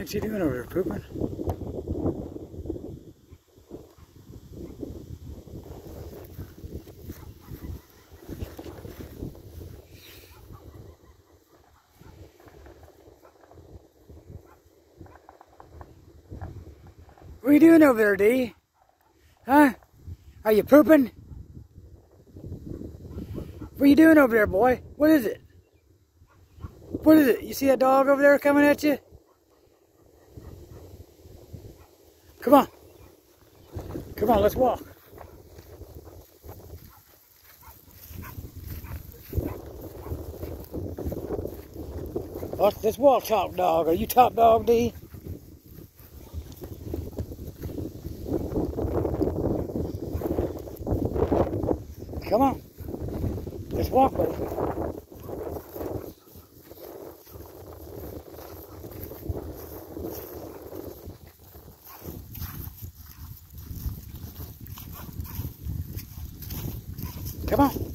What's he doing over there, pooping? What are you doing over there, D? Huh? Are you pooping? What are you doing over there, boy? What is it? What is it? You see that dog over there coming at you? Come on. Come on, let's walk. Let's walk, Top Dog. Are you Top Dog, D? Come on. Let's walk, buddy. Come on.